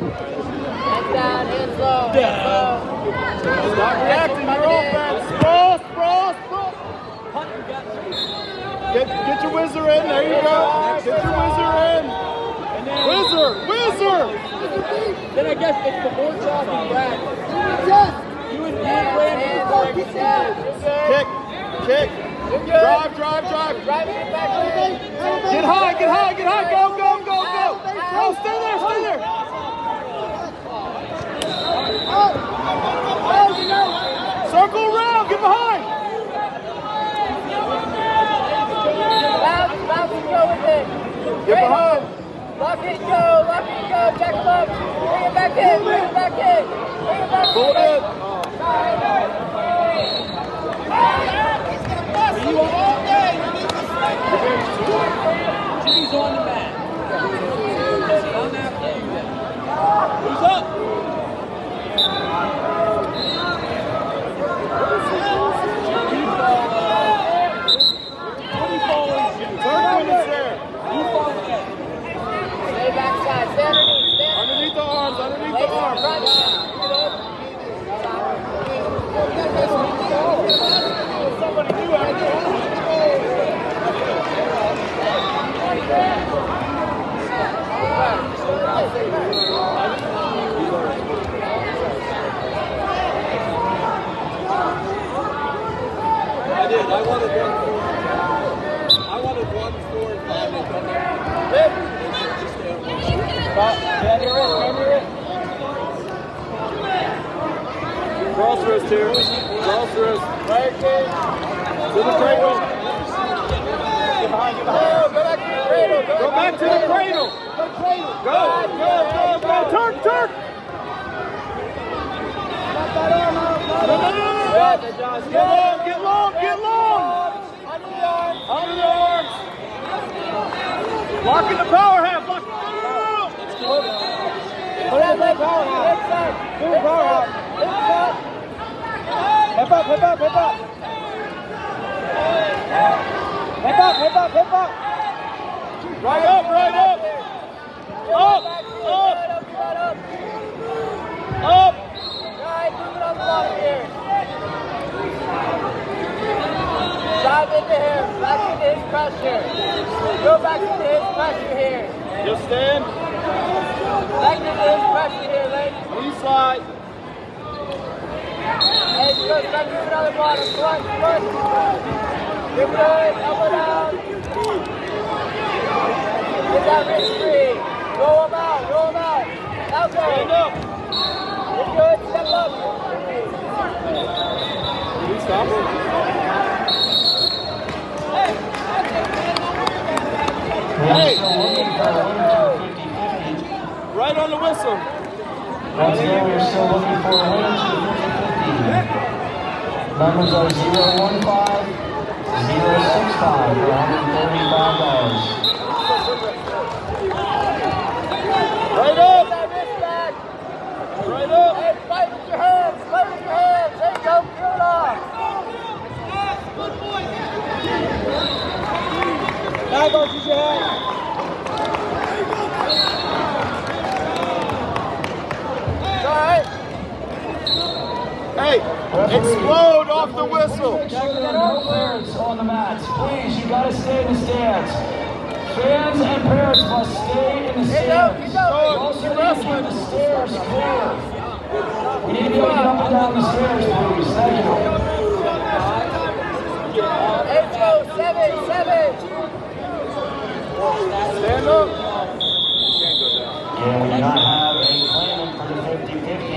Hands down, hands low, hands low. Stop reacting, your offense. Sprawl, sprawl, sprawl. Get your whizzer in, there you go. Get your whizzer in. Whizzer, whizzer. Then I guess it's before Chalk and Brad. Yes. You and Brad Kick, kick. Drive, drive, drive. Drive it back. Get high, get high, get high. Go, go, go, go. Go, stay there, stay there. Circle around, get behind. Bounce and go with it. Get behind. Lock it and go, jack him up. Bring it back in, bring it back in. Bring it back Pull it in. You all day. Jimmy's on the mat. I'm after you then. Who's up? Stay backside, stay underneath, Underneath the arms, underneath the arms. Somebody do it. I did. I wanted 1, 4. I wanted 1, 4, and 5 to come in. Cross wrist here. Cross wrist. Right kick. To the cradle. Get behind, get behind. Go back to the cradle. Go back to the cradle. Go, go, go, go. Turk, Turk. Get long, get long. Under the arms. Locking the power half. Lock. Put that leg power half. Inside. Do the power half. Inside. Hip up, hip up, hip up. Hip up, hip up, hip up. Right up, right up. Up, up. Up. Right, move it on the bottom here. Drive into him, back into his pressure. Go back into his pressure here. Just stand. Back into his pressure here, ladies. Knee slide. Hey, go, start moving on the bottom. Clutch, clutch. You're good, elbow down. Get that wrist free. Roll him out, roll him out. Elbow. Stand up. You're good, step up. Did he stop it? Hey! Right on the whistle. Once again, we're still looking for a winner to the 50-50. Numbers are 015, 065 for $135. Right up! Right up! Hey, fight with your hands, fight with your hands. There you go, kill it off. Now go to your head. Alright. Hey, explode off the whistle. Make sure there are no clearance on the mats. Please, you gotta stay in the stands. Fans and parents must stay in the stands. We also need to keep the stairs clear. We need to be able to get up and down the stairs, please. Thank you. 8, 7, 7. Stand up. Yeah, we do not have a claimant for the 50-50.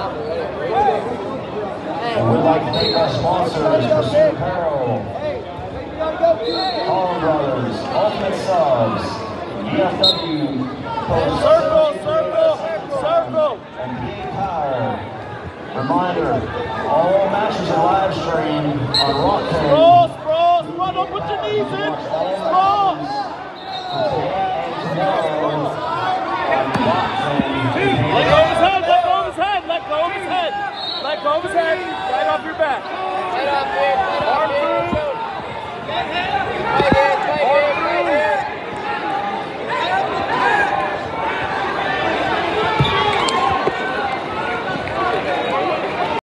And we'd like to thank our sponsors, Pursuit Apparel, Hall Brothers, Ultimate Subs, EFW, Circle, circle, circle. and PA Power. Reminder, all matches are live streamed on Rock Page.